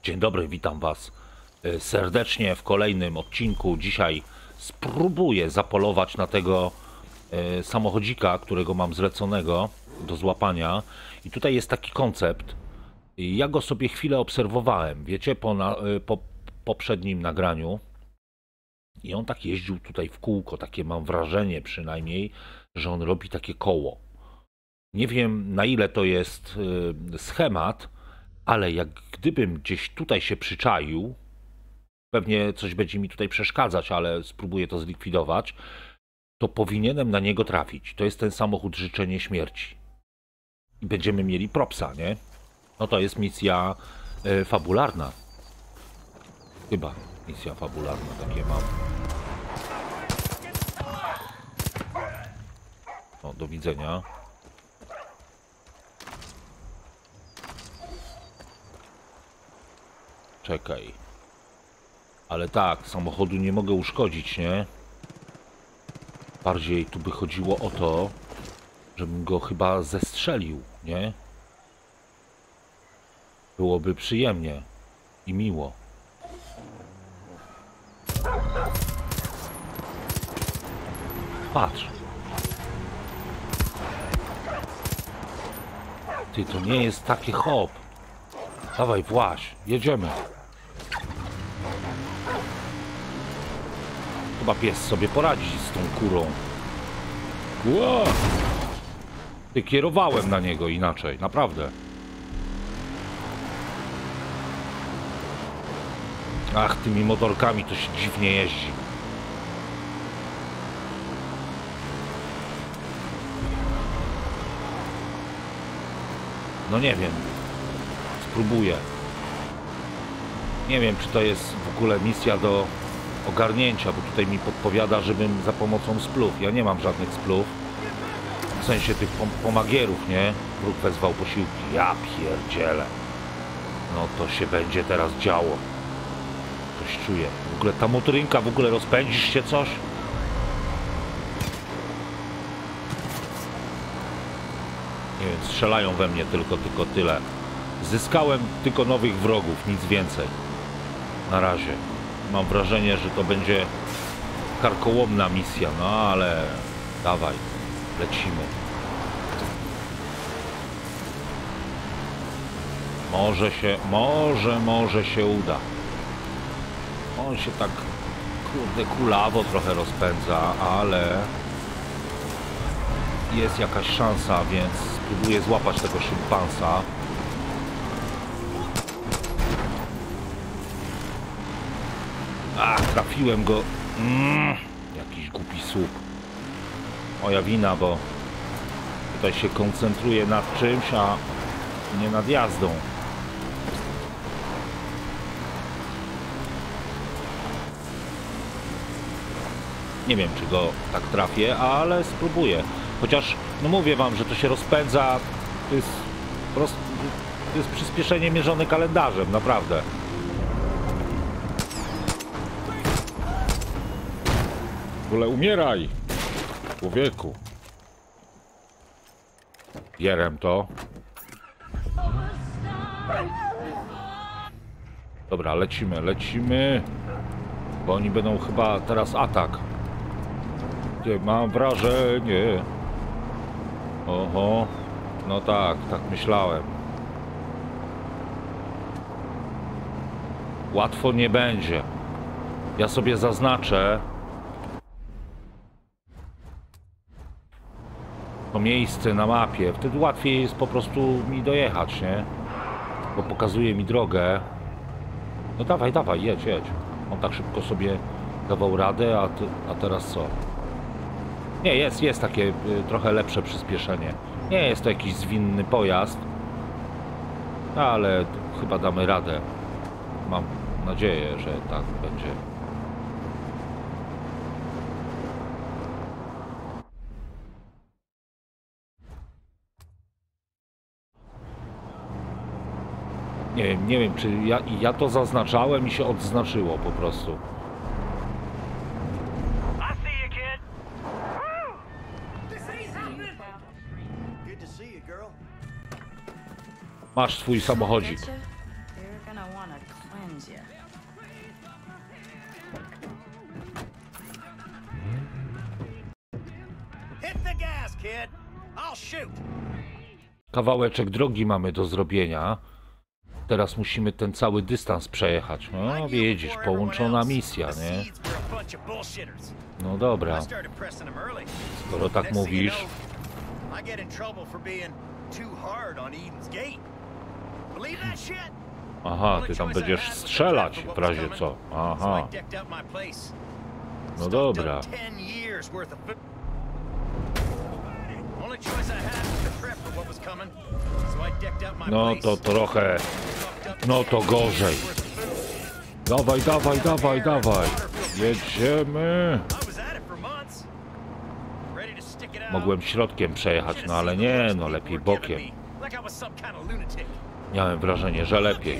Dzień dobry, witam Was serdecznie w kolejnym odcinku. Dzisiaj spróbuję zapolować na tego samochodzika, którego mam zleconego do złapania. I tutaj jest taki koncept. Ja go sobie chwilę obserwowałem, wiecie, po poprzednim nagraniu. I on tak jeździł tutaj w kółko, takie mam wrażenie przynajmniej, że on robi takie koło. Nie wiem, na ile to jest schemat, ale jak gdybym gdzieś tutaj się przyczaił, pewnie coś będzie mi tutaj przeszkadzać, ale spróbuję to zlikwidować, to powinienem na niego trafić. To jest ten samochód Życzenie Śmierci. I będziemy mieli propsa, nie? No to jest misja fabularna. Chyba misja fabularna, takie mam. No, do widzenia. Czekaj. Ale tak, samochodu nie mogę uszkodzić, nie? Bardziej tu by chodziło o to, żebym go chyba zestrzelił, nie? Byłoby przyjemnie i miło. Patrz. Ty, to nie jest takie hop. Dawaj, właź, jedziemy. Chyba pies sobie poradzi z tą kurą. Wow. Ty, kierowałem na niego inaczej, naprawdę. Ach, tymi motorkami to się dziwnie jeździ. No nie wiem. Spróbuję. Nie wiem, czy to jest w ogóle misja do ogarnięcia, bo tutaj mi podpowiada, żebym za pomocą splów. Ja nie mam żadnych splów. W sensie tych pomagierów, nie? Wróg wezwał posiłki. Ja pierdzielę. No to się będzie teraz działo. Coś czuję. W ogóle ta motorynka, w ogóle rozpędzisz się coś? Nie wiem, strzelają we mnie tylko tyle. Zyskałem tylko nowych wrogów, nic więcej. Na razie. Mam wrażenie, że to będzie karkołomna misja, no ale dawaj, lecimy. Może się uda. On się tak, kurde, kulawo trochę rozpędza, ale jest jakaś szansa, więc spróbuję złapać tego szympansa. Ach, trafiłem go. Jakiś głupi słup. Moja wina, bo tutaj się koncentruję nad czymś, a nie nad jazdą. Nie wiem, czy go tak trafię, ale spróbuję. Chociaż, no mówię wam, że to się rozpędza. To jest po prostu, to jest przyspieszenie mierzone kalendarzem, naprawdę. W ogóle umieraj, człowieku. Bierem to. Dobra, lecimy. Bo oni będą chyba teraz atak. Nie, mam wrażenie. Oho. No tak myślałem. Łatwo nie będzie. Ja sobie zaznaczę to miejsce na mapie. Wtedy łatwiej jest po prostu mi dojechać, nie? Bo pokazuje mi drogę. No dawaj, jedź. On tak szybko sobie dawał radę, a teraz co? Nie, jest takie trochę lepsze przyspieszenie. Nie jest to jakiś zwinny pojazd, ale chyba damy radę. Mam nadzieję, że tak będzie. Nie wiem, czy ja to zaznaczałem i się odznaczyło po prostu. Masz swój samochodzik. Gonna wanna cleanse you. Hit the gas, kid. I'll shoot. Kawałeczek drogi mamy do zrobienia. Teraz musimy ten cały dystans przejechać. No widzisz, połączona misja, nie? No dobra. Skoro tak mówisz. Aha, ty tam będziesz strzelać w razie co. Aha. No dobra. No to trochę... No to gorzej. Dawaj, dawaj, dawaj, dawaj. Jedziemy. Mogłem środkiem przejechać, no ale nie, no lepiej bokiem. Miałem wrażenie, że lepiej.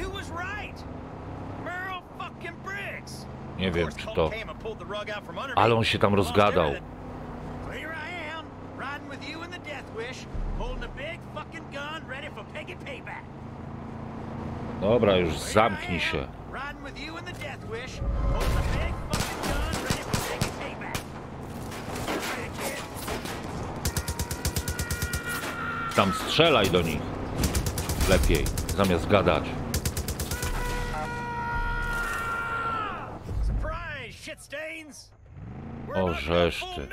Nie wiem, czy to... Ale on się tam rozgadał. Dobra, już zamknij się. Tam strzelaj do nich. Lepiej, zamiast gadać. O, żeż ty.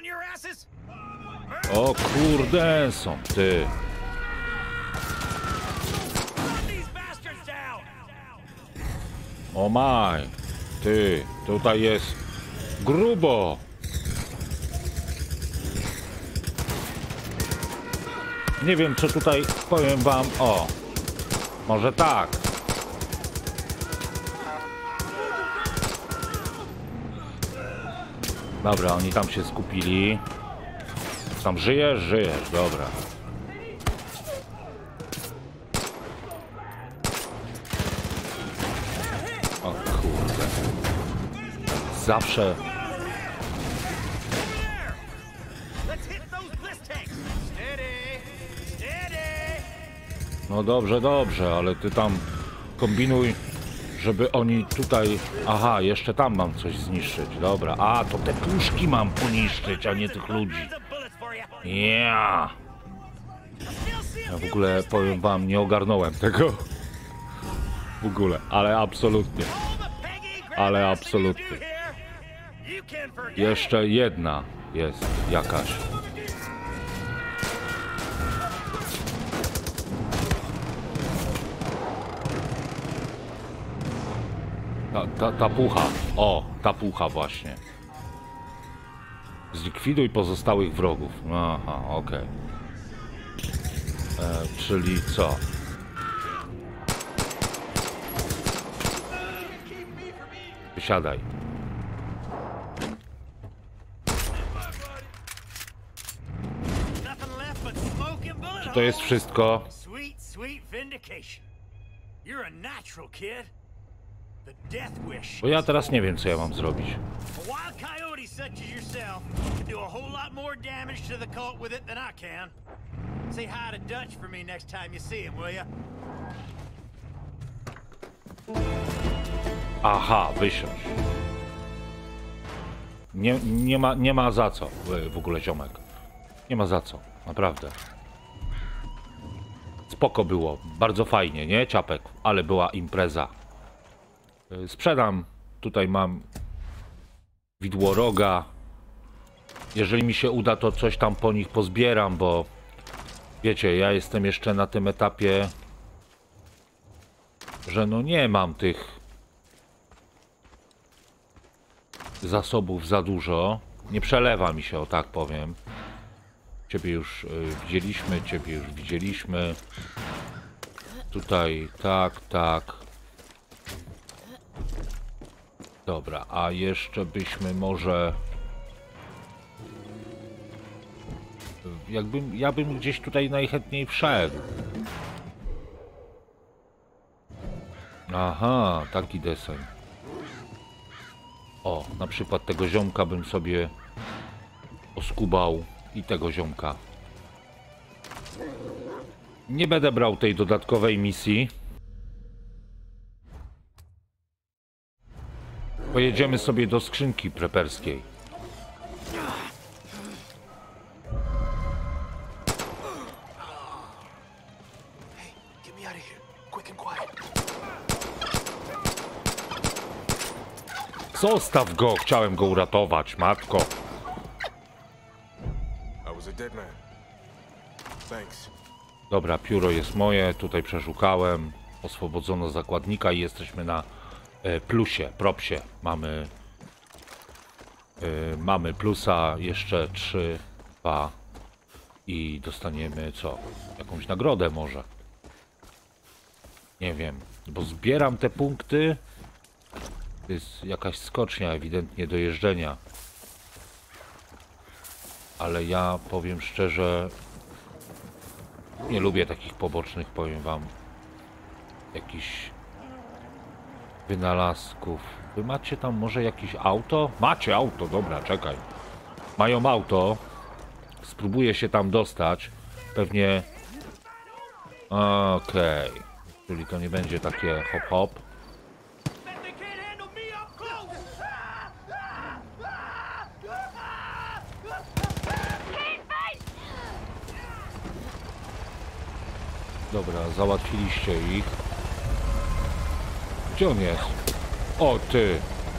O kurde, są ty. O maj, ty, tutaj jest grubo. Nie wiem, co tutaj, powiem wam, o, może tak. Dobra, oni tam się skupili. Tam żyjesz? Żyjesz, dobra. O kurde. Zawsze... No dobrze, dobrze, ale ty tam kombinuj, żeby oni tutaj... Aha, jeszcze tam mam coś zniszczyć, dobra. A, to te puszki mam poniszczyć, a nie tych ludzi. Ja w ogóle, powiem wam, nie ogarnąłem tego. W ogóle, ale absolutnie. Ale absolutnie. Jeszcze jedna jest jakaś. Ta pucha. O, ta pucha właśnie. Zlikwiduj pozostałych wrogów. Aha, okej. Czyli co? Wysiadaj. Czy to jest wszystko? Bo ja teraz nie wiem, co ja mam zrobić. Aha, wysiąść. Nie ma za co w ogóle, ziomek. Nie ma za co, naprawdę. Spoko było, bardzo fajnie, nie, Ciapek? Ale była impreza. Sprzedam, tutaj mam widłoroga. Jeżeli mi się uda, to coś tam po nich pozbieram, bo wiecie, ja jestem jeszcze na tym etapie, że no nie mam tych zasobów za dużo. Nie przelewa mi się, o tak powiem. Ciebie już widzieliśmy, ciebie już widzieliśmy. Tutaj, tak, tak. Dobra, a jeszcze byśmy może... Ja bym gdzieś tutaj najchętniej wszedł. Aha, taki deseń. O, na przykład tego ziomka bym sobie oskubał i tego ziomka. Nie będę brał tej dodatkowej misji. Pojedziemy sobie do skrzynki preperskiej. Get me out of here, quick and quiet. Zostaw go, chciałem go uratować, matko. I was a dead man. Thanks. Dobra, pióro jest moje, tutaj przeszukałem. Oswobodzono zakładnika i jesteśmy na plusie, propsie. Mamy plusa, jeszcze 3, 2 i dostaniemy co? Jakąś nagrodę może. Nie wiem, bo zbieram te punkty. To jest jakaś skocznia ewidentnie do jeżdżenia. Ale ja powiem szczerze, nie lubię takich pobocznych, powiem wam, jakichś wynalazków. Wy macie tam może jakieś auto? Macie auto, dobra, czekaj. Mają auto. Spróbuję się tam dostać. Pewnie... Okej. Czyli to nie będzie takie hop hop. Bet they can't handle me up close! Dobra, załatwiliście ich. Gdzie on jest? O, ty!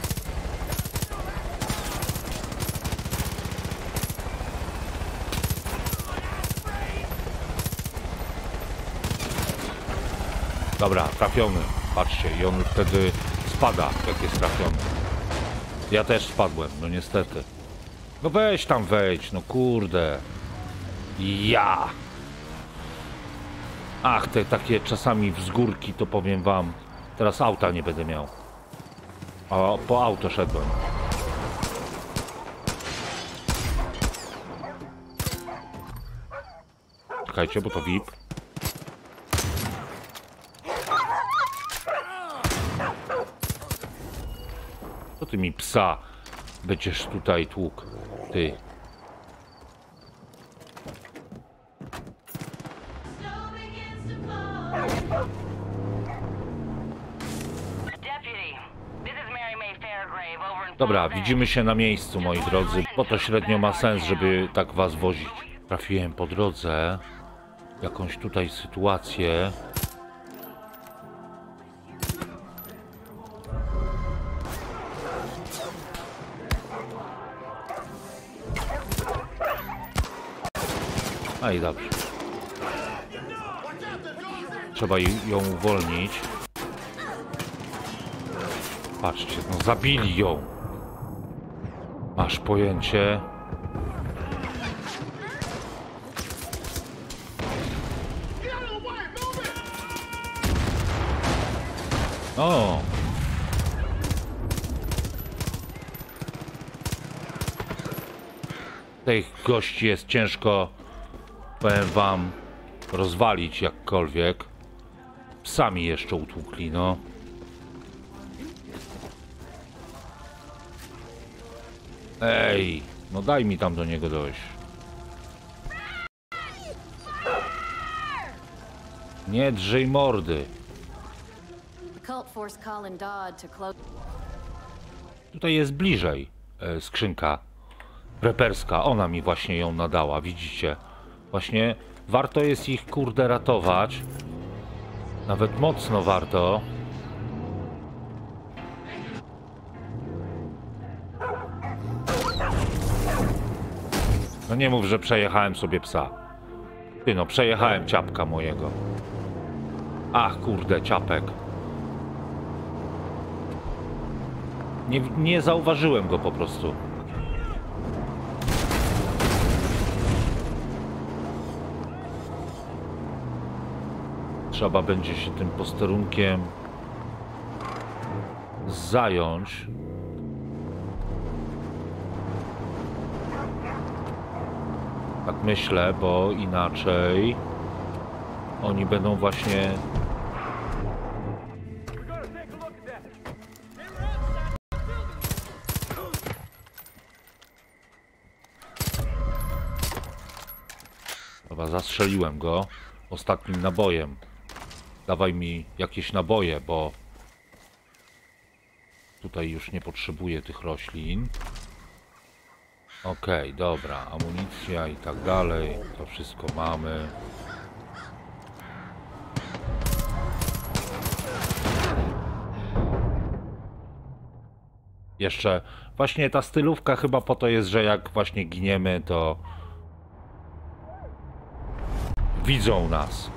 Dobra, trafiony. Patrzcie, i on wtedy spada, jak jest trafiony. Ja też spadłem, no niestety. No weź tam wejdź, no kurde. Ja! Ach, te takie czasami wzgórki, to powiem wam. Teraz auta nie będę miał. A po auto szedłem. Czekajcie, bo to VIP. Co ty mi psa będziesz tutaj tłukł? Ty. Dobra, widzimy się na miejscu, moi drodzy, bo to średnio ma sens, żeby tak was wozić. Trafiłem po drodze jakąś tutaj sytuację. A i dobrze. Trzeba ją uwolnić. Patrzcie, no zabili ją. Masz pojęcie? O! Tych gości jest ciężko, powiem wam, rozwalić jakkolwiek. Psami jeszcze utłukli, no. Ej, no daj mi tam do niego dojść. Nie drzyj mordy. Tutaj jest bliżej skrzynka preperska. Ona mi właśnie ją nadała, widzicie? Właśnie warto jest ich, kurde, ratować. Nawet mocno warto. No nie mów, że przejechałem sobie psa. Ty no, przejechałem ciapka mojego. Ach, kurde, ciapek. Nie zauważyłem go po prostu. Trzeba będzie się tym posterunkiem zająć. Tak myślę, bo inaczej oni będą właśnie... Chyba zastrzeliłem go ostatnim nabojem. Dawaj mi jakieś naboje, bo Tutaj już nie potrzebuję tych roślin. Okej, dobra, amunicja i tak dalej. To wszystko mamy. Jeszcze właśnie ta stylówka chyba po to jest, że jak właśnie giniemy, to widzą nas.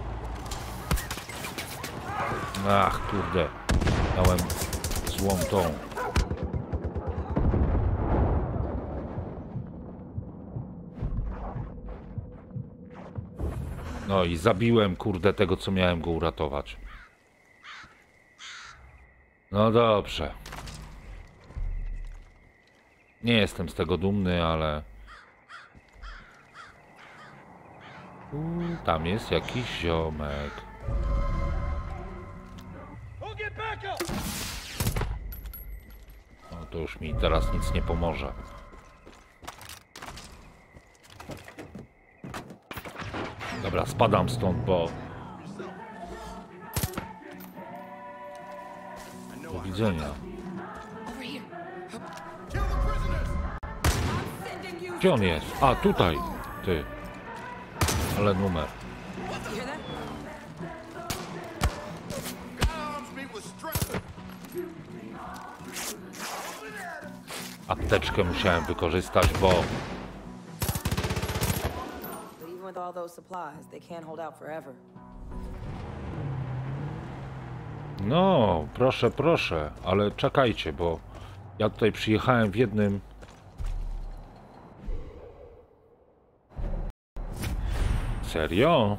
Ach, kurde. Miałem złą tą. No i zabiłem, kurde, tego, co miałem go uratować. No dobrze. Nie jestem z tego dumny, ale... tam jest jakiś ziomek. Go get backup! No to już mi teraz nic nie pomoże. Dobra, spadam stąd, bo... Do widzenia. Gdzie on jest? A, tutaj! Ty. Ale numer. Apteczkę musiałem wykorzystać, bo... But even with all those supplies, they can't hold out forever. No, proszę, proszę, ale czekajcie, bo ja tutaj przyjechałem w jednym... Serio?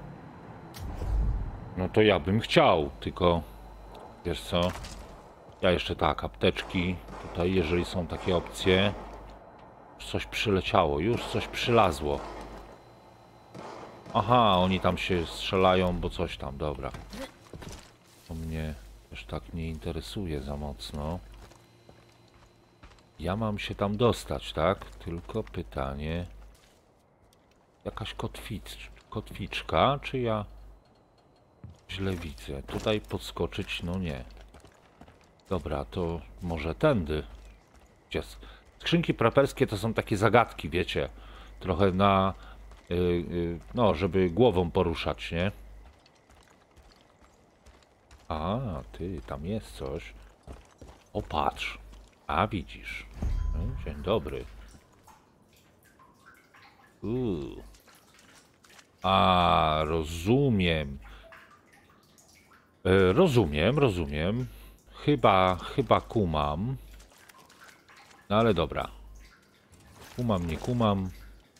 No to ja bym chciał, tylko... Wiesz co? Ja jeszcze tak, apteczki. Tutaj, jeżeli są takie opcje... Już coś przyleciało, już coś przylazło. Aha, oni tam się strzelają, bo coś tam, dobra. To mnie też tak nie interesuje za mocno. Ja mam się tam dostać, tak? Tylko pytanie... Jakaś kotwiczka, czy ja źle widzę? Tutaj podskoczyć, no nie. Dobra, to może tędy. Skrzynki preperskie to są takie zagadki, wiecie. Trochę na... no, żeby głową poruszać, nie? A, ty, tam jest coś. O, patrz. A, widzisz. No, dzień dobry. A, rozumiem. Rozumiem. Chyba kumam. No ale dobra. Kumam, nie kumam.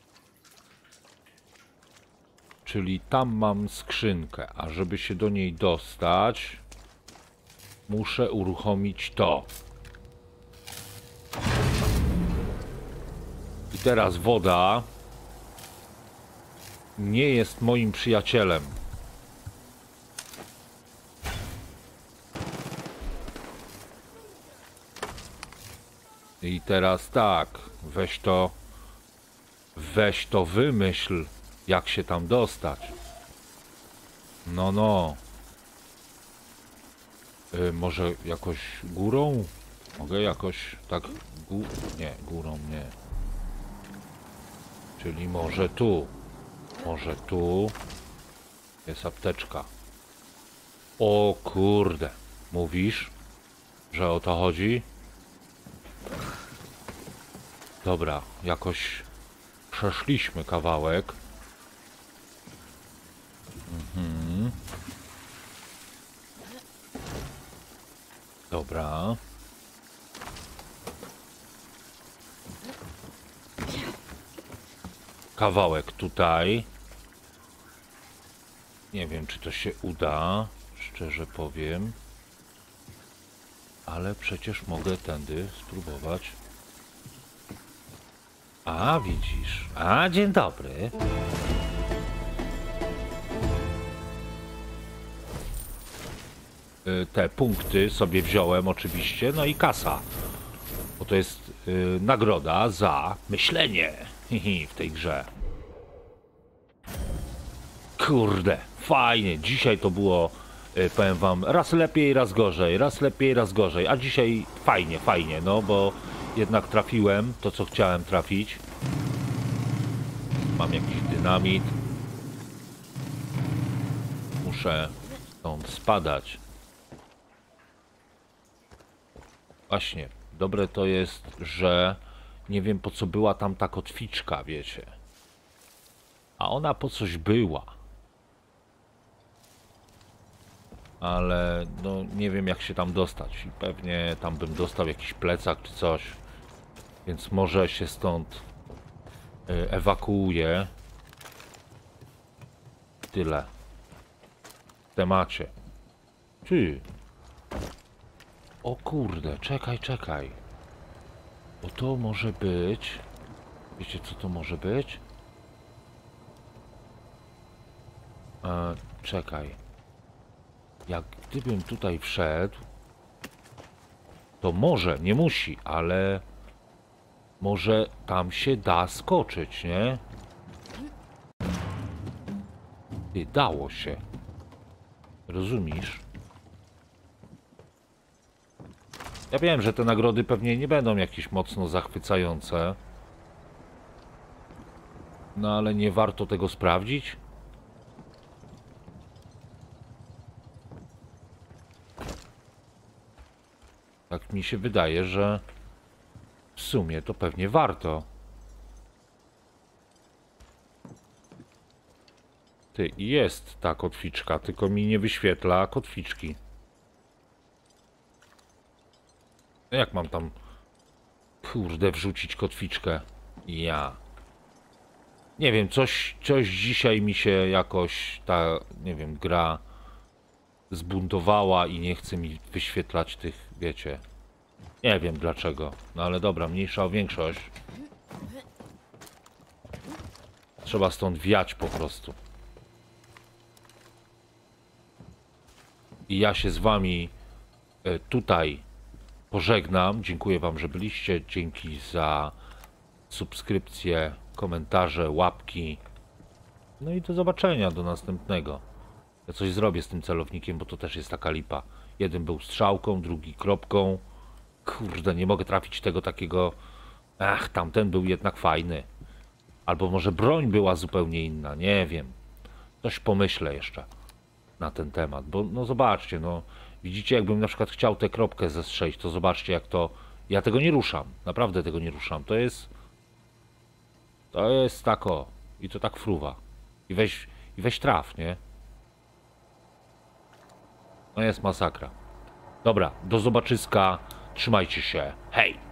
Czyli tam mam skrzynkę, a żeby się do niej dostać, muszę uruchomić to. I teraz woda nie jest moim przyjacielem. I teraz tak, weź to wymyśl, jak się tam dostać. No. Może jakoś górą? Mogę jakoś tak... Nie, górą nie. Czyli może tu. Może tu jest apteczka. O kurde. Mówisz, że o to chodzi? Dobra, jakoś przeszliśmy kawałek. Dobra. Kawałek tutaj. Nie wiem, czy to się uda, szczerze powiem. Ale przecież mogę tędy spróbować. A, widzisz. A, dzień dobry. Te punkty sobie wziąłem oczywiście, no i kasa. Bo to jest nagroda za myślenie w tej grze. Kurde, fajnie. Dzisiaj to było Powiem wam, raz lepiej, raz gorzej, raz lepiej, raz gorzej, a dzisiaj fajnie, fajnie, no bo jednak trafiłem to, co chciałem trafić. Mam jakiś dynamit. Muszę stąd spadać. Właśnie, dobre to jest, że nie wiem, po co była tam ta kotwiczka, wiecie. A ona po coś była. Ale no nie wiem, jak się tam dostać. I pewnie tam bym dostał jakiś plecak czy coś. Więc może się stąd ewakuuję. Tyle. W temacie. Ty. O kurde, czekaj, czekaj. Bo to może być... Wiecie, co to może być? Czekaj. Jak gdybym tutaj wszedł, to może, nie musi, ale może tam się da skoczyć, nie? Ty, dało się. Rozumiesz? Ja wiem, że te nagrody pewnie nie będą jakieś mocno zachwycające. No ale nie warto tego sprawdzić? Tak mi się wydaje, że w sumie to pewnie warto. Ty, jest ta kotwiczka, tylko mi nie wyświetla kotwiczki. No jak mam tam, kurde, wrzucić kotwiczkę? Ja. Nie wiem, coś dzisiaj mi się jakoś ta, nie wiem, gra zbuntowała i nie chce mi wyświetlać tych, wiecie. Nie wiem dlaczego, no ale dobra, mniejsza o większość. Trzeba stąd wiać po prostu. I ja się z wami tutaj pożegnam. Dziękuję wam, że byliście. Dzięki za subskrypcje, komentarze, łapki. No i do zobaczenia, do następnego. Ja coś zrobię z tym celownikiem, bo to też jest taka lipa. Jeden był strzałką, drugi kropką. Kurde, nie mogę trafić tego takiego... Ach, tamten był jednak fajny. Albo może broń była zupełnie inna, nie wiem. Coś pomyślę jeszcze na ten temat, bo no zobaczcie, no widzicie, jakbym na przykład chciał tę kropkę zestrzelić, to zobaczcie, jak to... Ja tego nie ruszam, naprawdę tego nie ruszam. To jest tak o. I to tak fruwa. I weź traf, nie? No jest masakra. Dobra, do zobaczyska. Trzymajcie się. Hej!